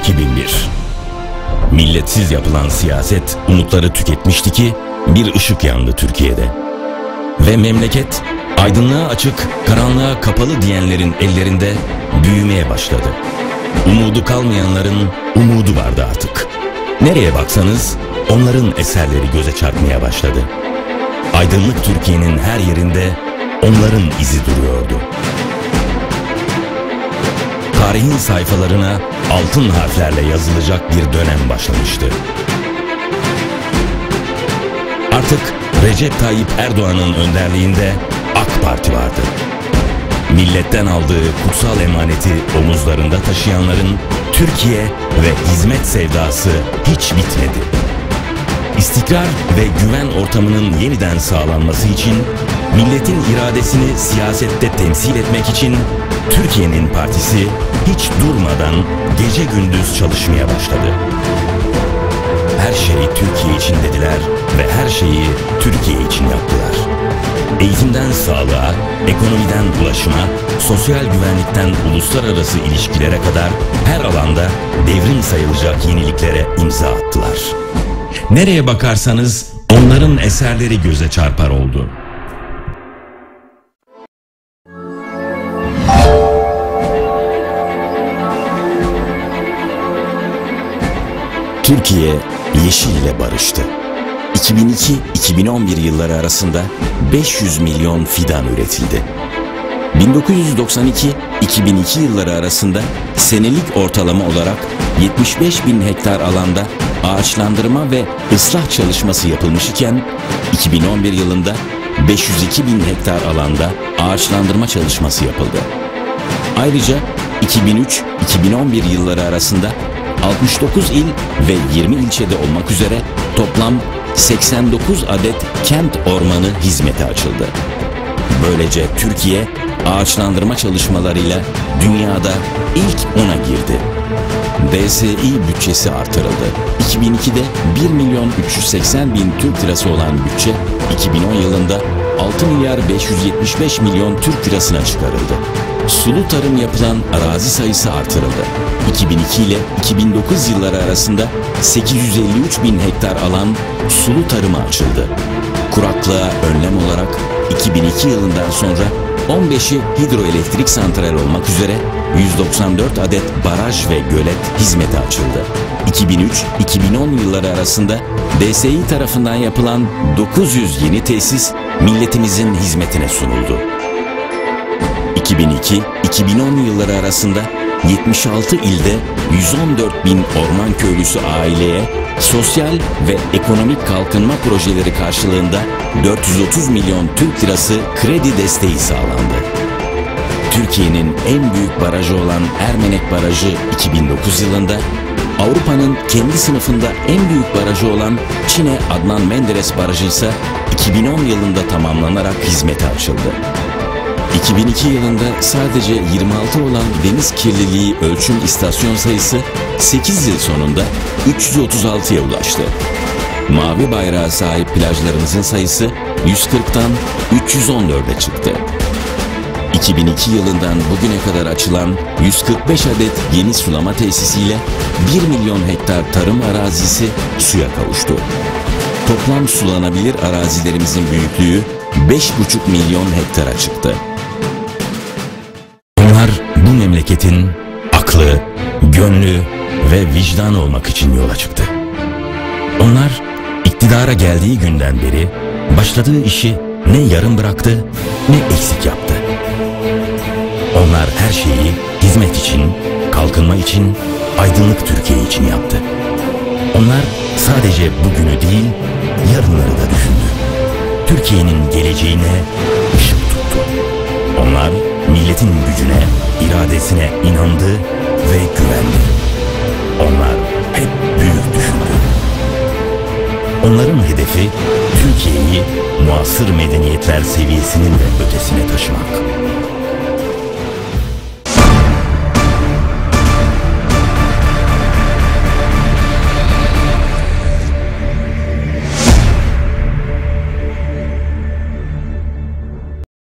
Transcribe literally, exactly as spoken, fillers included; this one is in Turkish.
iki bin bir. Milletsiz yapılan siyaset umutları tüketmişti ki bir ışık yandı Türkiye'de. Ve memleket aydınlığa açık, karanlığa kapalı diyenlerin ellerinde büyümeye başladı. Umudu kalmayanların umudu vardı artık. Nereye baksanız onların eserleri göze çarpmaya başladı. Aydınlık Türkiye'nin her yerinde onların izi duruyordu. Tarihin sayfalarına altın harflerle yazılacak bir dönem başlamıştı. Artık Recep Tayyip Erdoğan'ın önderliğinde AK Parti vardı. Milletten aldığı kutsal emaneti omuzlarında taşıyanların Türkiye ve hizmet sevdası hiç bitmedi. İstikrar ve güven ortamının yeniden sağlanması için, milletin iradesini siyasette temsil etmek için Türkiye'nin partisi hiç durmadan gece gündüz çalışmaya başladı. Her şeyi Türkiye için dediler ve her şeyi Türkiye için yaptılar. Eğitimden sağlığa, ekonomiden ulaşıma, sosyal güvenlikten uluslararası ilişkilere kadar her alanda devrim sayılacak yeniliklere imza attılar. Nereye bakarsanız onların eserleri göze çarpar oldu. Türkiye yeşil ile barıştı. iki bin iki iki bin on bir yılları arasında beş yüz milyon fidan üretildi. bin dokuz yüz doksan iki iki bin iki yılları arasında senelik ortalama olarak yetmiş beş bin hektar alanda ağaçlandırma ve ıslah çalışması yapılmış iken iki bin on bir yılında beş yüz iki bin hektar alanda ağaçlandırma çalışması yapıldı. Ayrıca iki bin üç iki bin on bir yılları arasında altmış dokuz il ve yirmi ilçede olmak üzere toplam seksen dokuz adet kent ormanı hizmete açıldı. Böylece Türkiye ağaçlandırma çalışmalarıyla dünyada ilk ona girdi. D S İ bütçesi artırıldı. iki bin ikide bir milyon üç yüz seksen bin Türk lirası olan bütçe iki bin on yılında altı milyar beş yüz yetmiş beş milyon Türk lirasına çıkarıldı. Sulu tarım yapılan arazi sayısı artırıldı. iki bin iki ile iki bin dokuz yılları arasında sekiz yüz elli üç bin hektar alan sulu tarıma açıldı. Kuraklığa önlem olarak iki bin iki yılından sonra on beşi hidroelektrik santral olmak üzere yüz doksan dört adet baraj ve gölet hizmete açıldı. iki bin üç iki bin on yılları arasında D S İ tarafından yapılan dokuz yüz yeni tesis milletimizin hizmetine sunuldu. iki bin iki iki bin on yılları arasında yetmiş altı ilde yüz on dört bin orman köylüsü aileye sosyal ve ekonomik kalkınma projeleri karşılığında dört yüz otuz milyon Türk lirası kredi desteği sağlandı. Türkiye'nin en büyük barajı olan Ermenek Barajı iki bin dokuz yılında, Avrupa'nın kendi sınıfında en büyük barajı olan Çine Adnan Menderes Barajı ise iki bin on yılında tamamlanarak hizmete açıldı. iki bin iki yılında sadece yirmi altı olan deniz kirliliği ölçüm istasyon sayısı sekiz yıl sonunda üç yüz otuz altıya ulaştı. Mavi bayrağa sahip plajlarımızın sayısı yüz kırktan üç yüz on dörde çıktı. iki bin iki yılından bugüne kadar açılan yüz kırk beş adet yeni sulama tesisiyle bir milyon hektar tarım arazisi suya kavuştu. Toplam sulanabilir arazilerimizin büyüklüğü beş buçuk milyon hektara çıktı. Onlar bu memleketin aklı, gönlü ve vicdanı olmak için yola çıktı. Onlar iktidara geldiği günden beri başladığı işi ne yarım bıraktı ne eksik yaptı. Onlar her şeyi hizmet için, kalkınma için, aydınlık Türkiye için yaptı. Onlar sadece bugünü değil, yarınları da düşündü. Türkiye'nin geleceğine ışık tuttu. Onlar milletin gücüne, iradesine inandı ve güvendi. Onlar hep büyük düşündü. Onların hedefi Türkiye'yi muasır medeniyetler seviyesinin de ötesine taşımak.